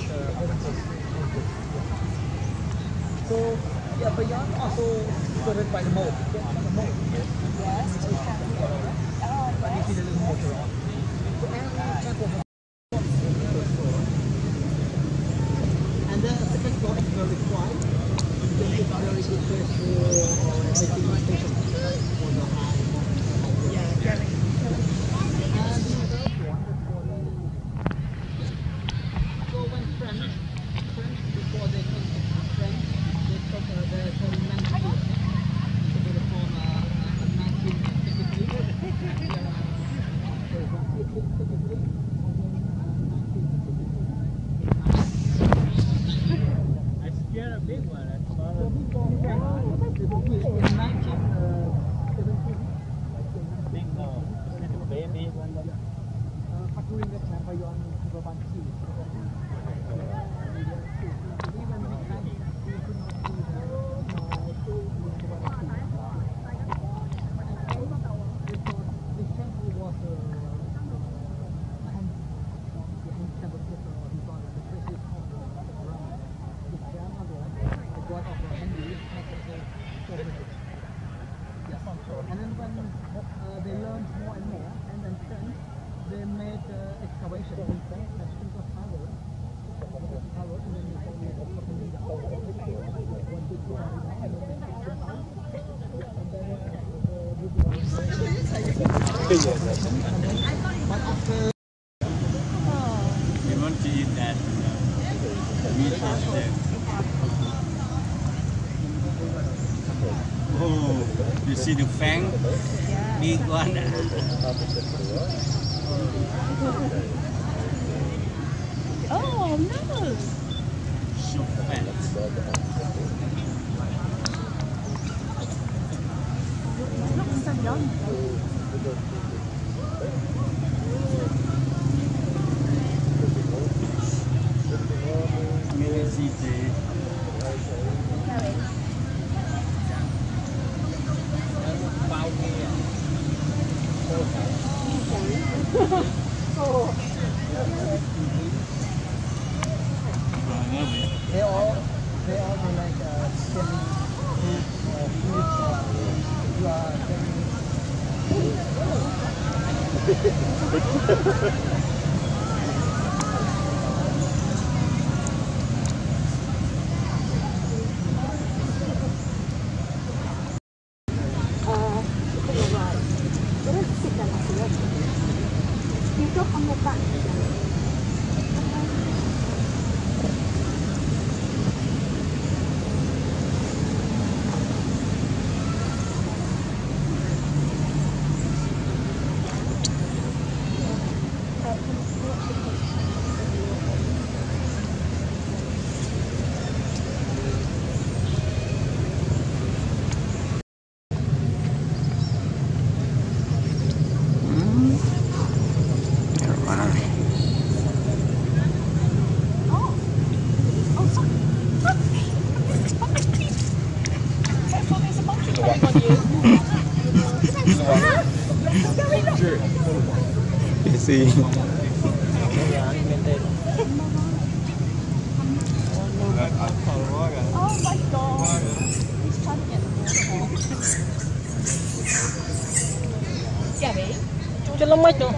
So, yeah, beyond also served by the moat. The moat. Yes, we have here. But you see the little motor on. So, and the second floor is very quiet. Then it's very good place for making station for the high. Yeah, and the third one is for the. So when French before they come French, they took the Manchu. So they form a Manchu technically. I scared a big one. I thought In 1917. big no. Little baby. During the time beyond Bantu. And then when they learned more and more, and then they made excavation in France, that's the tower, and then they made opening the house, but after You want to eat that meat over there. Oh, you see the fang? Big one. Oh no! So fat. Not so young. they all are like selling fruits, you are You go on the back. You see. Oh my god! He's trying to get the water off. Gabby? cho nó mất rồi.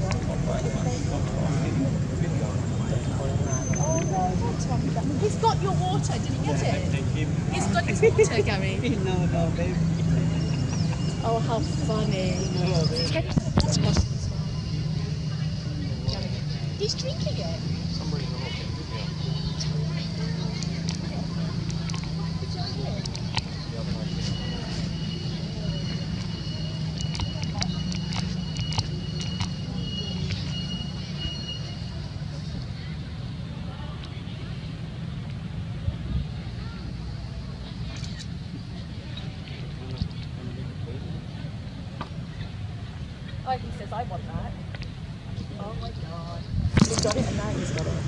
He's got your water, did you get it? He's got his water, Gary. No, baby. Oh, how funny. No, baby. He's drinking it. Oh, he says, I want that. Oh my god. He's got it and now he's got it.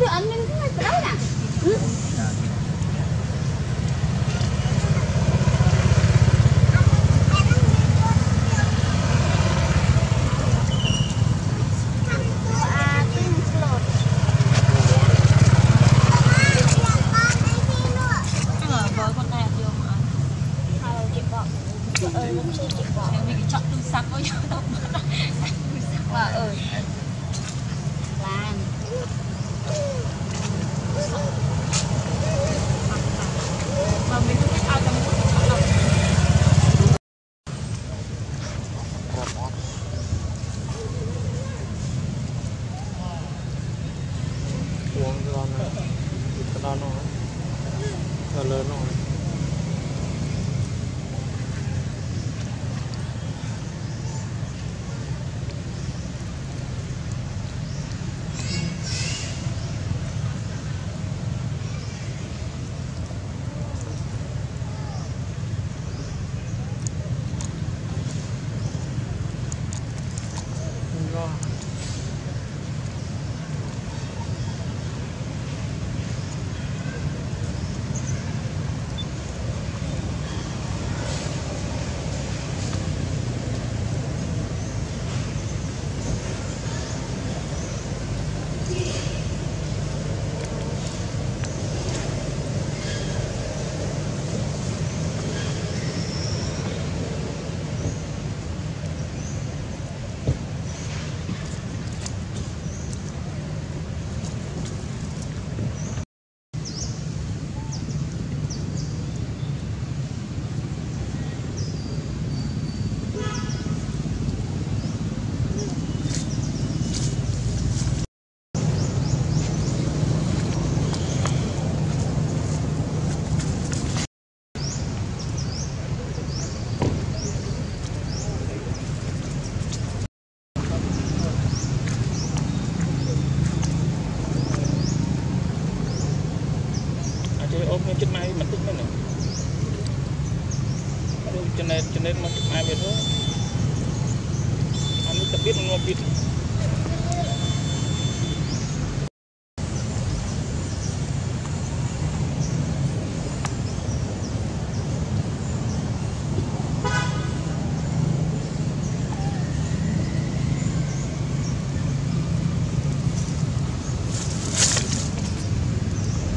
việc ăn mình cũng phải đâu nè. Mình chọn túi sắc với nhau đâu mà Làm. mà mình không biết ai trong một cái chọn đâu. Uống con này, cái đó nó lớn rồi. ôm cái chân mai mình tức nữa nè, chân này mình ai biết thôi, anh tập biết ngon biết.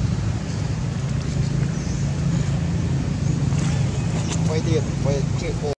quay tiền quay chuyện khổ